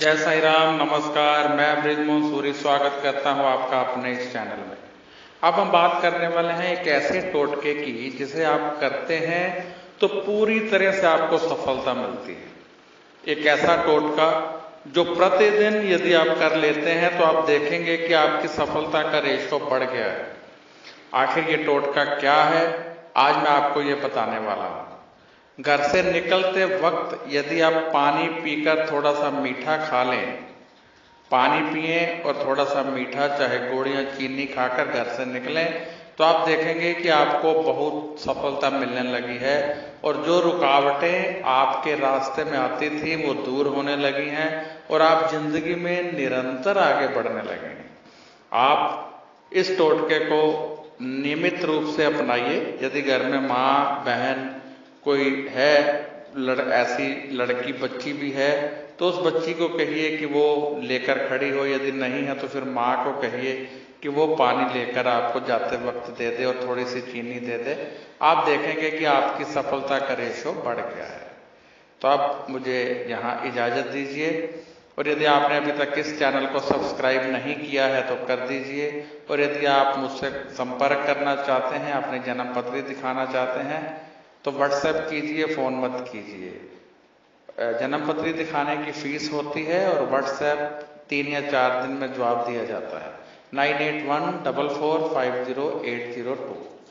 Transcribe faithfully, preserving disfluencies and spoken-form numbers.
जय साई राम, नमस्कार। मैं ब्रिजमोहन सूरी स्वागत करता हूं आपका अपने इस चैनल में। अब हम बात करने वाले हैं एक ऐसे टोटके की जिसे आप करते हैं तो पूरी तरह से आपको सफलता मिलती है। एक ऐसा टोटका जो प्रतिदिन यदि आप कर लेते हैं तो आप देखेंगे कि आपकी सफलता का रेशो बढ़ गया है। आखिर ये टोटका क्या है, आज मैं आपको ये बताने वाला हूं। घर से निकलते वक्त यदि आप पानी पीकर थोड़ा सा मीठा खा लें, पानी पिए और थोड़ा सा मीठा चाहे गुड़ या चीनी खाकर घर से निकलें, तो आप देखेंगे कि आपको बहुत सफलता मिलने लगी है और जो रुकावटें आपके रास्ते में आती थी वो दूर होने लगी हैं और आप जिंदगी में निरंतर आगे बढ़ने लगे हैं। आप इस टोटके को नियमित रूप से अपनाइए। यदि घर में माँ बहन कोई है, लड़ ऐसी लड़की बच्ची भी है, तो उस बच्ची को कहिए कि वो लेकर खड़ी हो। यदि नहीं है तो फिर माँ को कहिए कि वो पानी लेकर आपको जाते वक्त दे दे और थोड़ी सी चीनी दे दे। आप देखेंगे कि आपकी सफलता का रेशो बढ़ गया है। तो आप मुझे यहाँ इजाज़त दीजिए और यदि आपने अभी तक इस चैनल को सब्सक्राइब नहीं किया है तो कर दीजिए। और यदि आप मुझसे संपर्क करना चाहते हैं, अपनी जन्म पत्री दिखाना चाहते हैं तो व्हाट्सएप कीजिए, फ़ोन मत कीजिए। जन्म पत्री दिखाने की फ़ीस होती है और व्हाट्सएप तीन या चार दिन में जवाब दिया जाता है। Nine eight one double four five zero eight zero to.